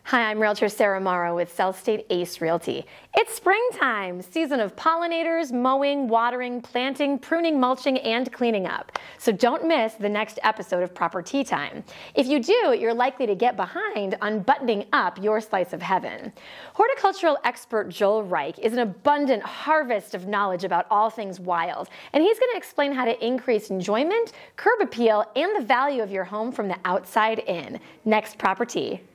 Hi, I'm Realtor Sarah Morrow with South State Ace Realty. It's springtime, season of pollinators, mowing, watering, planting, pruning, mulching, and cleaning up. So don't miss the next episode of Proper Tea Time. If you do, you're likely to get behind on buttoning up your slice of heaven. Horticultural expert Joel Reich is an abundant harvest of knowledge about all things wild, and he's going to explain how to increase enjoyment, curb appeal, and the value of your home from the outside in. Next, Proper Tea.